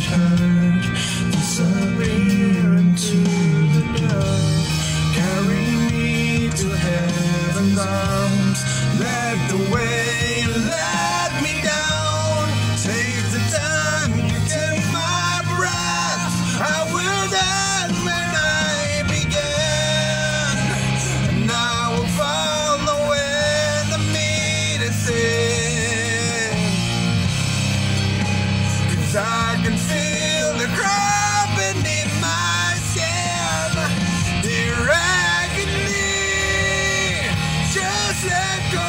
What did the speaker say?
church, disappear into the dark. Carry me to heaven's arms. Let the way let me down. Take the time to take my breath. I will end when I began, and I will follow when the meat is thin. 'Cause I can feel the crowd beneath my skin. Dear agony, just let go.